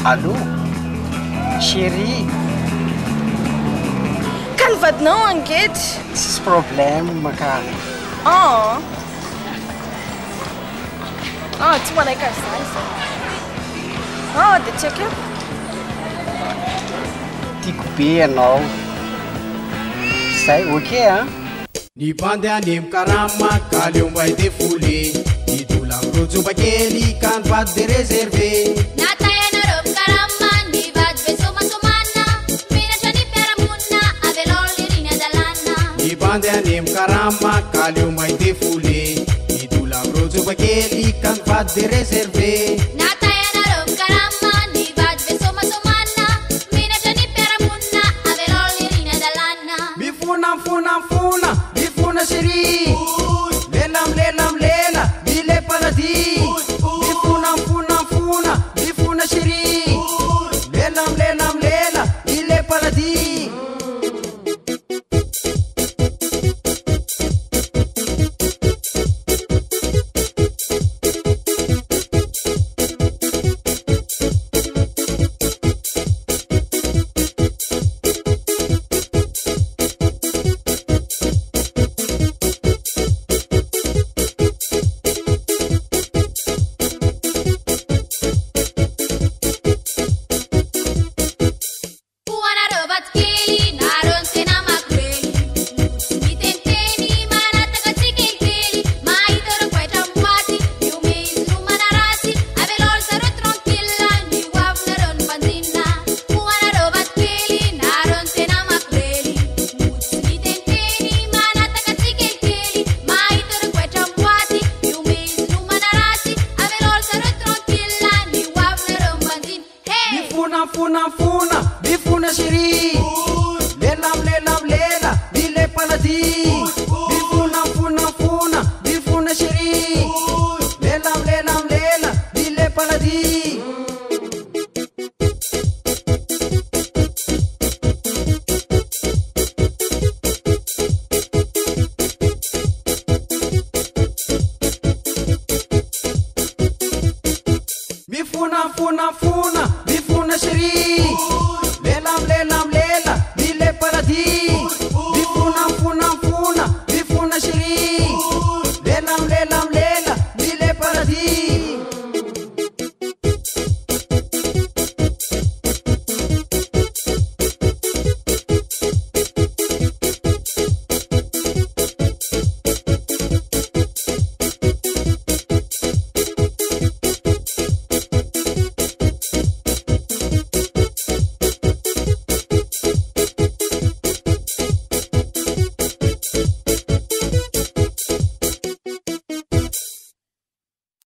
Allô chérie ka nivadinao angety tsisy problème maka tsy manaiky zay dia tsy akeo tiako be ianao zay ok Ni bandy anem karama kaleo mbay de foule Ni dola rojoba kely kan vady de réservé Natayanareo karama ni vady be somasomana Minatra ni piaramonna avelao liriny adalana Ni bandy anem karama kaleo mbay de foule Ni dola rojoba kely kan vady de réservé Natayanareo karama ni vady be somasomana Minatra ni piaramonna avelao liriny adalana Mifuna mfuna mfuna Mifuna chérie Lelam lelam lelam